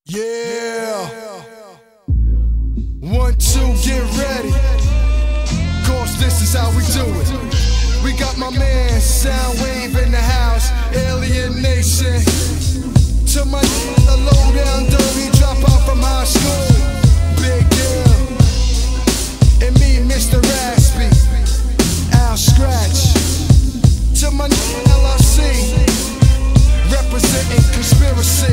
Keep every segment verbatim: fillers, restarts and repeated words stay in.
Yeah. One, two, get ready. Cause this is how we do it. We got my man Soundwave in the house, Alien Nation. To my a low down dirty drop out from high school. Big deal. And me, Mister Raspy, Al Scratch. To my L I C, representing conspiracy.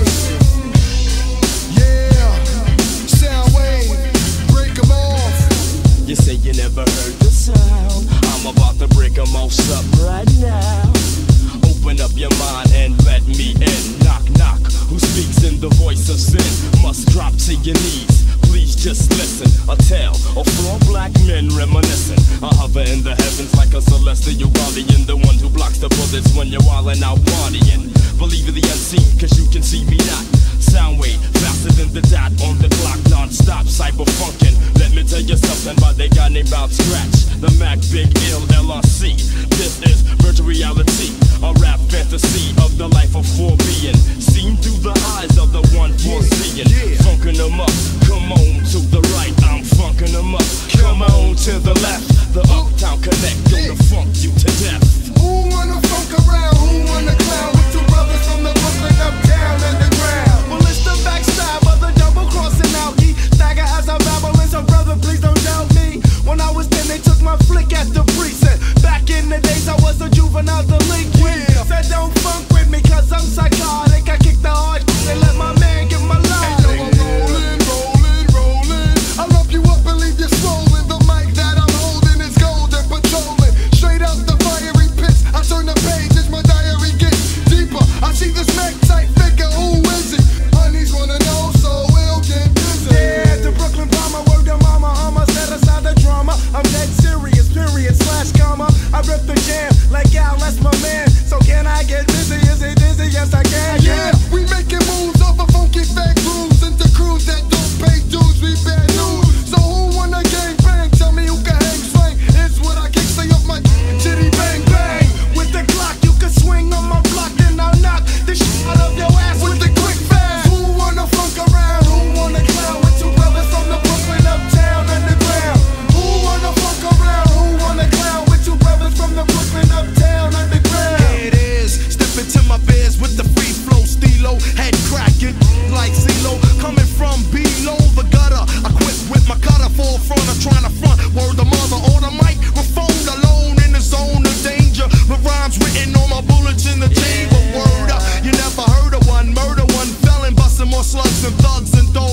You say you never heard the sound. I'm about to break them all up right now. Open up your mind and let me in. Knock, knock. Who speaks in the voice of sin must drop to your knees. Please just listen. A tale of four black men reminiscing. I hover in the heavens like a celestial guardian, the one who blocks the bullets when you're wildin' out partying. Believe in the unseen, cause you can see me not. Soundwave, faster than the dot on the clock, non-stop, cyber-funkin'. Let me tell you something about they guy named Al Scratch, the Mac Big Ill L R C. This is virtual reality, a rap fantasy of the life of four being, seen through the eyes of the one foreseeing. Funkin' them up, come on to the right, I'm funkin' them up. Come on to the left, the Uptown Connect, gonna funk you to death. Who wanna funk around? Who wanna clown with two brothers from the Brooklyn uptown underground? Well, it's the backstab of the double crossing out. He stagger as I babble and so brother, please don't doubt me. When I was ten, they took my flick at the precinct. Back in the days, I was a juvenile delinquent. Yeah. Said don't funk with me, cause I'm psychotic. I kick the hard and let my man get my line. Hey, yo, I'm rolling, rolling, rolling. I love you up and leave you swollen. The mic that I'm holding is golden, patrolling. Straight out the fiery pits, I turn the pages, my diary gets deeper. I see this neck type figure, who is it? Honeys wanna know, so we'll get busy. Yeah, the Brooklyn Palmer, word to mama, I'ma set aside the drama. I'm dead serious, period, slash comma. I rip the jam, like Al, that's my man. So can I get busy? Is it dizzy? Yes, I can. Yeah, we making moves over funky fake grooves into crews that don't pay dues, we bad news. So who wanna gang bang? Tell me who can hang slang. It's what I kick, say off my titty bang bang. With the clock, you can swing on my block, then I'll knock the shit out of your ass With the quick fast, who wanna funk around? Who wanna clown with two brothers from the Brooklyn uptown underground? Who wanna funk around? Who wanna clown with two brothers from the Brooklyn uptown underground? Here it is, step into my biz with the free flow stilo, head cracking like CeeLo, coming from below the gutter. I quit with my cutter, full front, I'm trying to front. Word the mother on the microphone, alone in the zone of danger. The rhymes written on my bullets in the chamber. Word up, you never heard of one, murder one felon, busting more slugs than thugs and dogs.